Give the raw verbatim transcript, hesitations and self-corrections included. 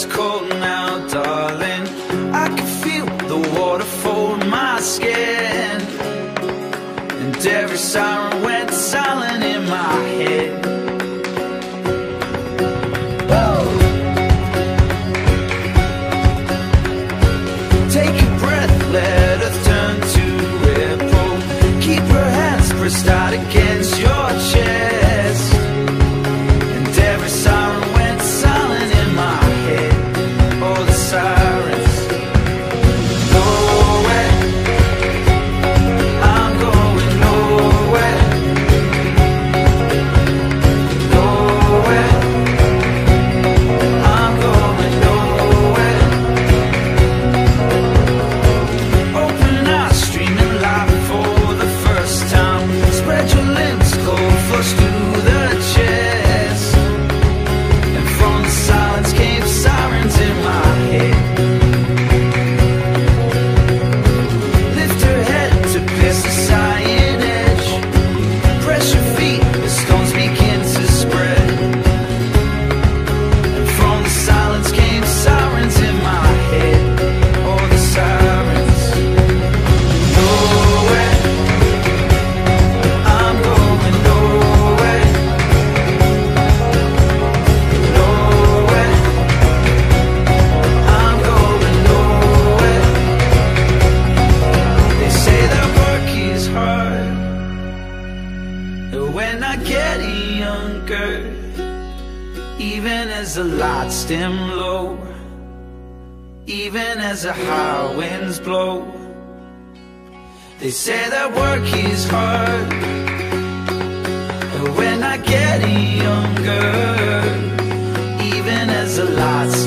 weather's cold now, darling. I can feel the water fold my skin, and every siren went silent in my head. Woo! Take a breath, let earth turn to ripple. Keep her hands pressed out against your chest, and every siren went silent in my head. Oh, the sirens. Nowhere, I'm going nowhere. Nowhere, I'm going nowhere. Open eyes, streaming live for the first time. Spread your limbs, cold flush through the chest, and from the silence came sirens in my head. Lift her head to pierce the cyan edge. Press your feet, the stones begin to spread, and from the silence came sirens in my head. Oh, the sirens. Nowhere, I'm going nowhere. Nowhere, I'm going nowhere. They say that work is hard, and we're not getting younger. Even as the lights dim low, even as the high winds blow, they say that work is hard, and we're not getting younger. Even as the lights